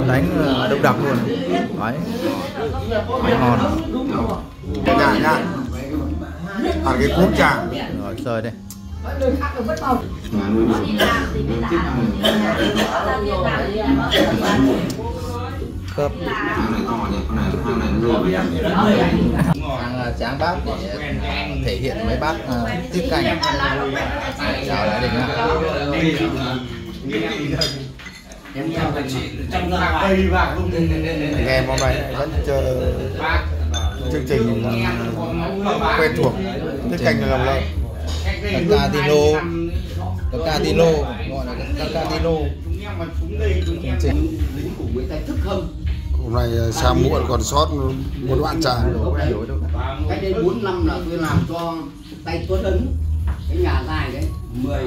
đánh đông đặc luôn. Đấy, ngon. Nhả nhá. Cái cuống chả. Rồi sơi đây. Khớp. Tráng bát để thể hiện mấy bát tiết canh. Chào lại được nhá. Anh em hôm nay vẫn chờ chương trình quen thuộc tiết canh là lòng lợn. Catino gọi là Catino. Hôm nay sao muộn còn sót một đoạn trà. Cách đây 4 năm là tôi làm cho tay Tuấn Ấn cái nhà dài đấy 10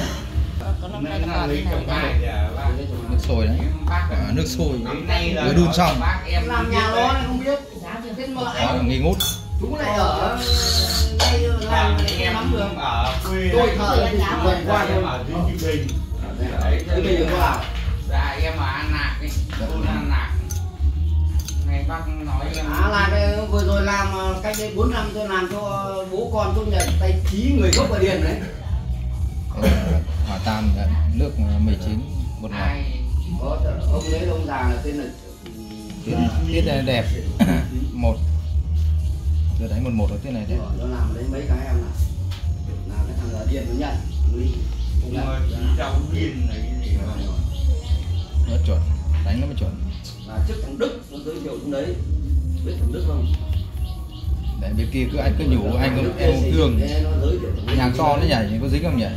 nước sôi đấy, nước sôi vừa đun xong làm nhà đó không biết có nghi ngút. chú này ở đây làm em nắm đường ở tôi thợ tuần qua thôi ở Kim Bình đấy bây giờ có bảo dạ em ở An Lạc ấy tôi An Lạc ngày bác nói em là vừa rồi làm cách đây 4 năm tôi làm cho bố con tôi nhận tay chí người gốc ở Điền đấy. Hỏa Tam nước 19 một ngày. Ông đấy ông già là tên là tiết này đẹp. Một giờ đánh 11 rồi, tiết này đẹp. Nó làm đấy mấy cái em là cái thằng ở Điền nó nhận trong Điền này cái gì nó chuẩn, đánh nó mới chuẩn. và trước thằng Đức nó giới thiệu trong đấy, biết thằng Đức không? Đấy, bên kia cứ anh cứ nhủ anh cũng em thương nhạc to nó nhảy có dính không nhỉ?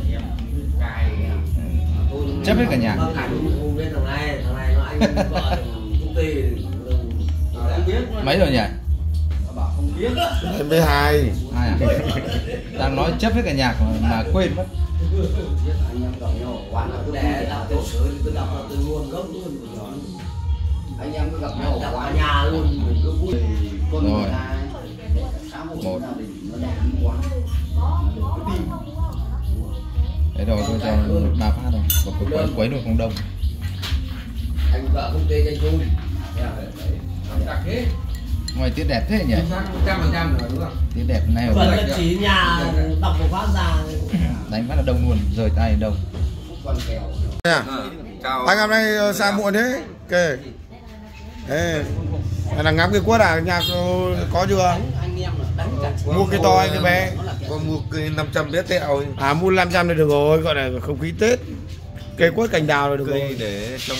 Chấp hết cả nhà. Không biết thằng này nó anh vợ công ty không biết Mấy rồi nhỉ? nó bảo không biết Em với hai À? Đang nói chấp hết cả nhạc mà quên mất. anh em gặp nhau ở quán là tôi để đọc tiểu sử thì tôi đọc là từ nguồn gốc luôn của nó. Anh em cứ gặp nhau ở quán nhà luôn mình cứ vui con người ta xã hội gia đình nó đẹp đi quá. Đấy rồi tôi cho 3 phát rồi, và quấy được không đông. Anh vợ công ty anh Trung đặc thế Ngoài tiết đẹp thế nhỉ? 100% rồi đúng không? Tiết đẹp này Vợ chỉ nhà đọc một phát ra đánh phát là đông luôn, rời tay đông. anh hôm nay sao muộn thế? Kệ. Ê, là ngắm cái quất à? Nhạc có chưa? Mua cái to hay cái bé? con mua cây 500 bé tẹo À mua 500 thì được rồi, gọi là không khí Tết. Cây quất cành đào là được cây rồi. để trong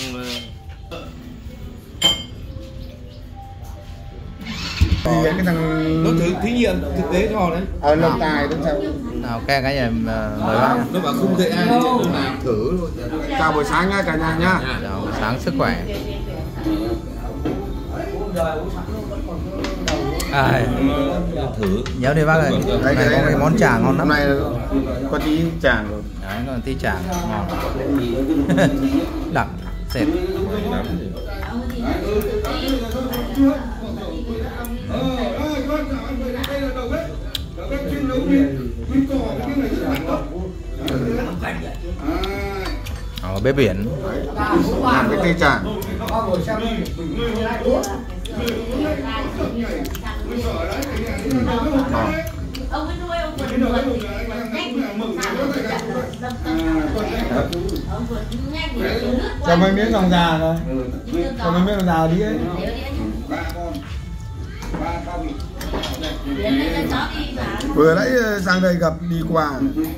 Thì cái thằng nó thí nghiệm thực tế cho đấy. Lâm Tài đúng sao? Nào cái này mời bác. Nó bảo không dạy ai làm thử thôi. Chào buổi sáng nha cả nhà nhá. Chào sáng sức khỏe. Thử Nhớ đi bác ơi. Này có cái món chả ngon lắm. Hôm nay có tí chả rồi. Đấy, còn tí chả ngon. Đậm, sệt. Ở bếp biển. Làm cái cây chả. Ông ấy nuôi ông vượt nhanh Cho mấy miếng lòng già rồi. Cho mấy miếng lòng già đi ấy. Vừa nãy sang đây gặp đi qua.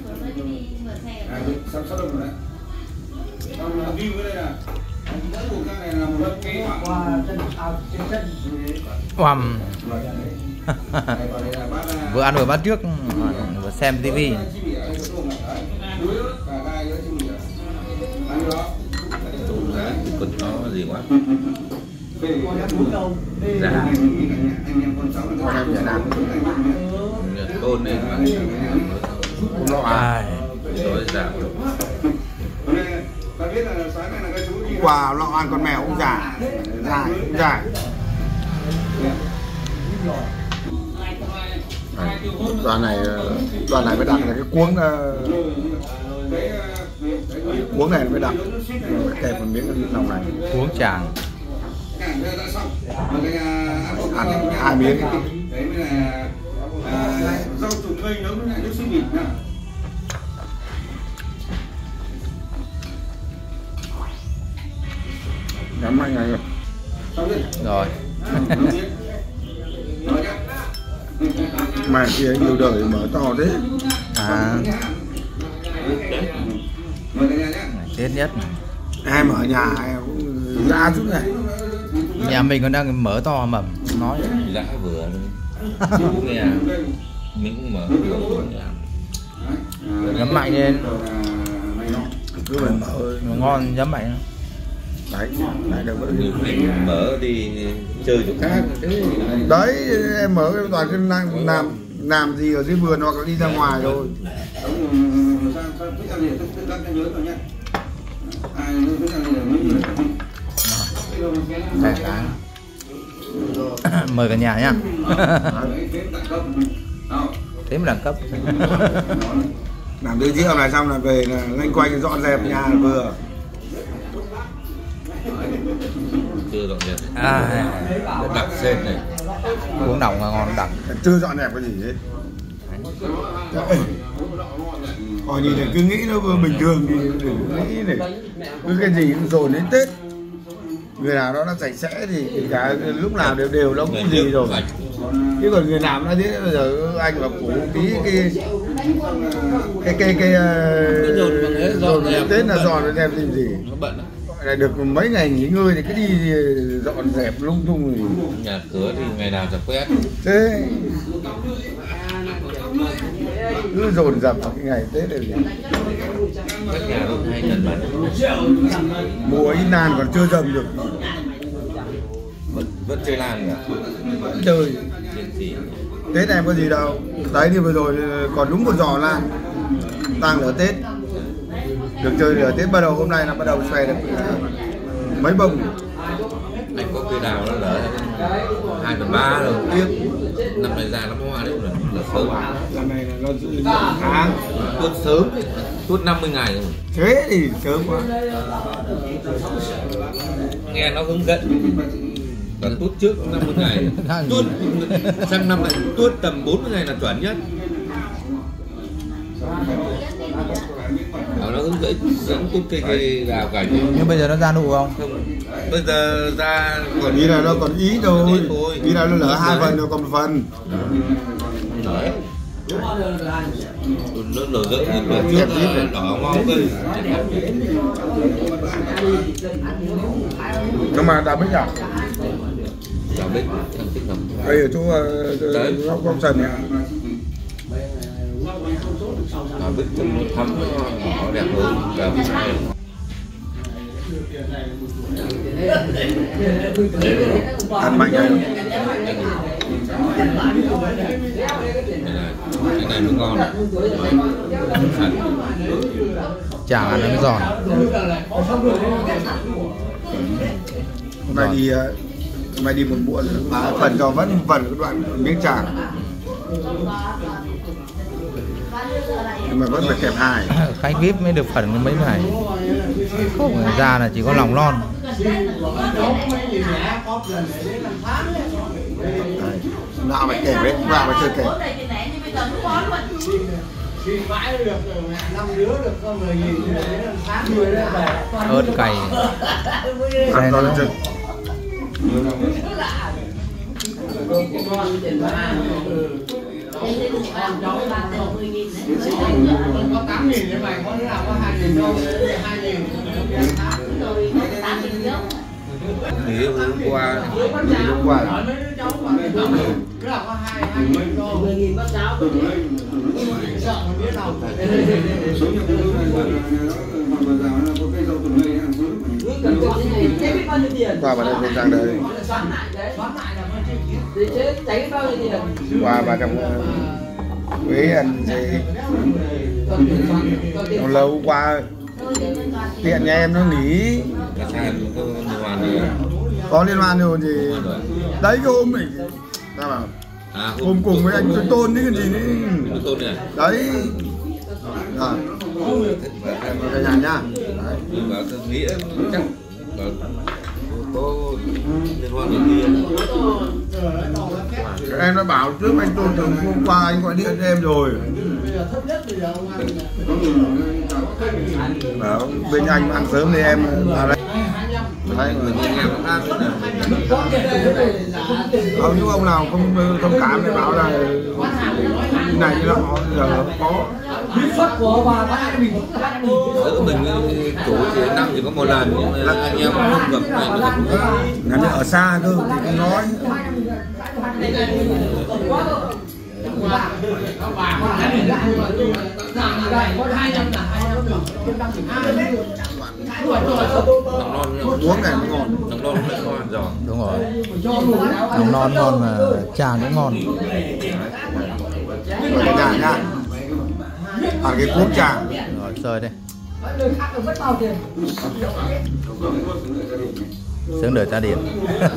Oằm. Vừa ăn vừa bắt trước, vừa xem tivi. còn nó gì quá dạ tôn đấy Ai. rồi dạ Quả lọ ăn con mèo cũng giả. Dài. Đoàn này mới đặt là cái cuống này mới đặt kẹp một miếng lòng này. Uống chàng. đã xong. Và cái ăn 2 miếng. đấy mới là rau trùng ngây nấu với lại nước súp vịt nha. Nhắm mạnh này rồi. Rồi. Mà kia nhiều đời mở to thế. À. Tết nhất. Em ở nhà em cũng ra chút này. Nhà mình còn đang mở to mầm nói. Giá vừa luôn. Nghe mình cũng mở vừa. Nhắm mạnh lên. Cứ mình mở Ngon nhắm mạnh. đấy, lại được vẫn Mình mở đi chơi chỗ khác. đấy em mở cái toàn cái làm gì ở dưới vườn hoặc là đi ra ngoài thôi. Để cái. Mời cả nhà nhá. Thế mới đẳng cấp. Làm giới thiệu này xong là về là loanh quanh dọn dẹp nhà là vừa. Chưa dọn dẹp. À, Đặc sên này. uống nóng là ngon đặc. Chưa dọn dẹp cái gì hết. Còn nhìn này cứ nghĩ nó bình thường thì đừng nghĩ này, cứ cái gì cũng dồn đến Tết. Người nào đó nó sạch sẽ thì cả lúc nào đều nó cũng gì rồi. Chứ còn người nào nó thế bây giờ anh mà phủ tí cái dồn Tết là dọn dẹp làm gì. Nó bận. Lại được mấy ngày nghỉ ngơi thì cứ đi dọn dẹp lung tung thì Nhà cửa thì ngày nào dập quét. thế cứ dồn dập vào cái ngày Tết này. Các nhà cũng hay nhận bẩn. Mùa ít nan còn chưa dầm được. Vẫn chơi lan cả. Chơi Chuyện gì? Tết em có gì đâu. Đấy thì vừa rồi còn đúng một giò lan đang lửa Tết. Được chơi lửa Tết bắt đầu hôm nay là bắt đầu xòe được mấy bông. Anh có cây đào nó lỡ 2/3 rồi. Tiếp năm này già lắm hoa đấy rồi. Là sớm. Năm này là nó tháng Tuốt sớm. Tuốt 50 ngày rồi. thế thì sớm quá. Nghe nó hướng dẫn. Còn tuốt trước 50 ngày. Tuốt sang năm này tuốt tầm 40 ngày là chuẩn nhất. Nó hướng dẫn tuốt cây đào cảnh. Nhưng bây giờ nó ra nụ không? Không. Bây giờ ra còn Ý là nó còn ý thôi. Ý là nó lỡ 2 phần rồi còn 1 phần. Đấy. Nó nở rỡ như bữa trước đỏ mau cây. Nhưng mà đã biết à? Đào bích, thằng thích ngầm. Đây ở chỗ góc sân này. Đào bích nó thấm nó đẹp hơn. Ăn mạnh này. Cái này nó ngon. Chả ăn nó mới giòn. Hôm nay đi một muộn mà phần cho vẫn phần cái đoạn miếng chả. Nhưng mà vẫn phải kẹp 2. Khách VIP mới được phần mấy ngày. Không ra là chỉ có lòng lon. Nào phải kẹp đấy, nào phải chơi kẹp. Ớt cay. Ăn to lên chân. Có 8.000 để mày có thế nào có 2.000 đâu, 2.000. Nghỉ hôm qua. Hôm qua. Cái nào có 2.000 đô. 10.000 bác cháu. Sợ mà biết đâu. Số nhiều cái đô này mà vừa rào nó có cây dâu tuần lây ăn sớm. Qua vào đây bên Giang đây. Qua vào trong Huế ăn gì lâu qua tiện nhà em nó nghỉ có liên hoan rồi thì đấy cái hôm mình ta bảo hôm cùng với anh Tôn đấy cái gì đấy đấy về nhà nhá. Bảo nghĩa chắc có liên hoan này kia. Em đã bảo trước anh tôi từ hôm qua anh gọi điện cho em rồi. Bảo bên anh ăn sớm thì em vào đây. Đấy, người nhìn em nó khác nữa. Không, những ông nào không thông cảm thì bảo là này như họ giờ có Ở mình chủ thì năm chỉ có một lần, nhưng mà anh em không gặp này nó cũng khác. là ở xa cơ thì không nói. Uống này nó ngon, Nóng non nó ngon rồi. Đúng rồi. Nóng non ngon mà trà cũng ngon. nhả nhá. À cái cuốn trà. Rồi rời đây. Sướng đời ta điện.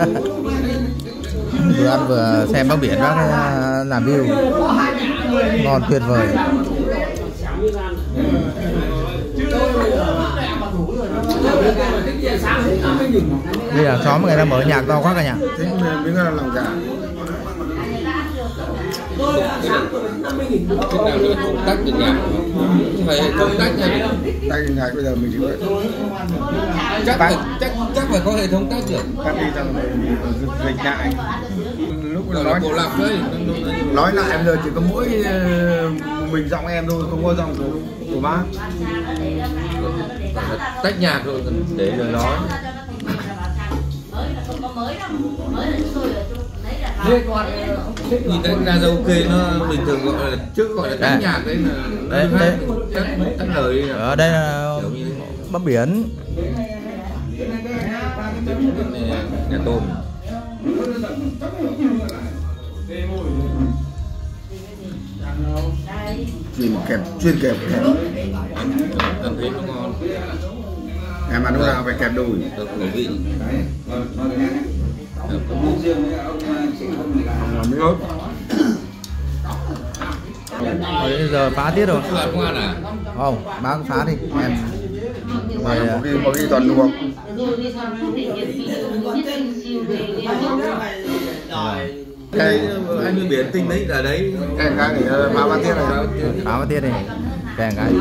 Vừa ăn vừa xem bác biển bác làm view ngon tuyệt vời. Bây giờ xóm người ta mở nhạc to quá cả nhà. Thế miếng lòng gà. Cái nào là công tắc được nhạc, không phải công tắc nha. Tay nhạc bây giờ mình chỉ vậy. Chắc phải có hệ thống tách được. Cắt đi trong dịch lại. Lúc Nói cổ lọc đấy. nói lại bây giờ chỉ có mỗi mình giọng em thôi, không có giọng của bác. Tách nhạc rồi để rồi nói. Nhìn đánh karaoke nó bình thường gọi là trước gọi là tách nhạc đấy là Đấy. tách lời. Ở đây là bác biển. Nhà tôm. Chuyên kẹp. Ăn thấy nó ngon. Em ăn lúc nào phải kẹp đùi. Được khẩu vị. Miếng ớt. Bây giờ phá tiết rồi. Bạn không ăn à? Không, bác phá đi em. Có khi toàn luộc. Cái anh như biển tinh đấy là đấy. Cái để phá ba tiết này. Phá ba tiết này. Kèn cái.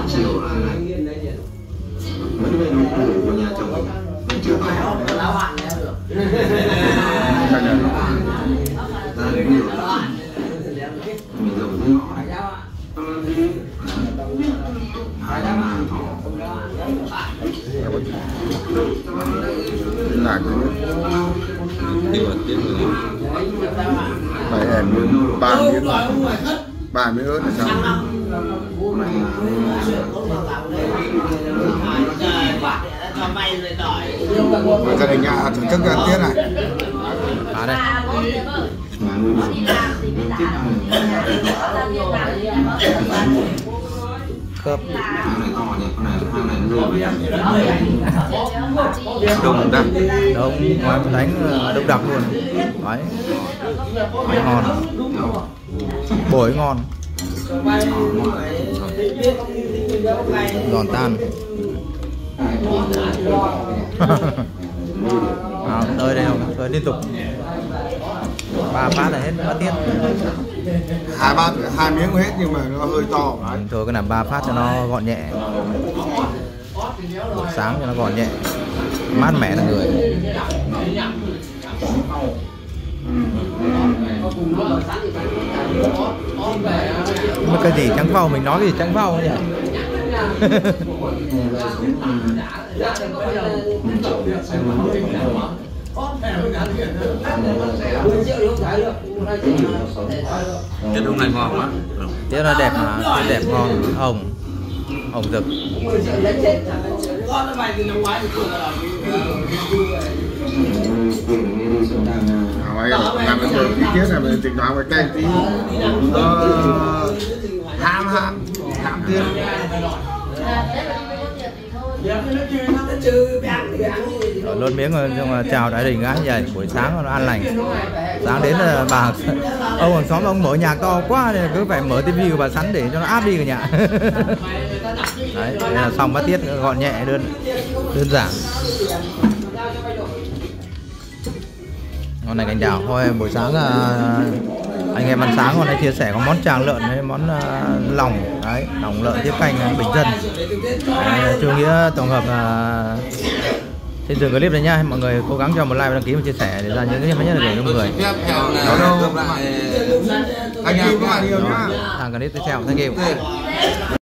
Là phải em ba miếng ớt là xong. Gia đình nhà thưởng thức ăn tiết này. Phá đây. Cơm. Đông đặc. Đông ngoài đánh đông đặc luôn. Đấy. Ngon. Bổi ngon. Giòn tan. Tới đây không? Tới liên tục. 3 phát là hết bát tiết. Hai miếng hết nhưng mà nó hơi to. Thôi cứ làm 3 phát cho nó gọn nhẹ. Sáng cho nó gọn nhẹ. Mát mẻ là người. Mà cái gì trắng phao, mình nói gì trắng phao nhỉ? Tiết hôm nay ngon quá. Tiết nó đẹp mà, tiết đẹp ngon, hồng rực. Làm cái tiết này mình tỉnh thoảng phải cay tí. Ham tiết. Luôn miếng xong là chào đại đình gái vậy, buổi sáng nó ăn lành. Sáng đến là bà ông hàng xóm ông mở nhạc to quá nên cứ phải mở tivi của bà Sắn để cho nó áp đi cả nhà. Đấy, đây là xong bát tiết gọn nhẹ đơn giản. Con này canh đào thôi. Buổi sáng anh em ăn sáng hôm nay chia sẻ có món tràng lợn với món lòng đấy, lòng lợn tiếp canh bình dân. Chú Nghĩa tổng hợp trên dừng clip này nha. Mọi người cố gắng cho một like và đăng ký và chia sẻ để ra những cái mới nhất để cho mọi người. Anh em các bạn yêu nhá. Thằng clip tiếp theo. Thank you.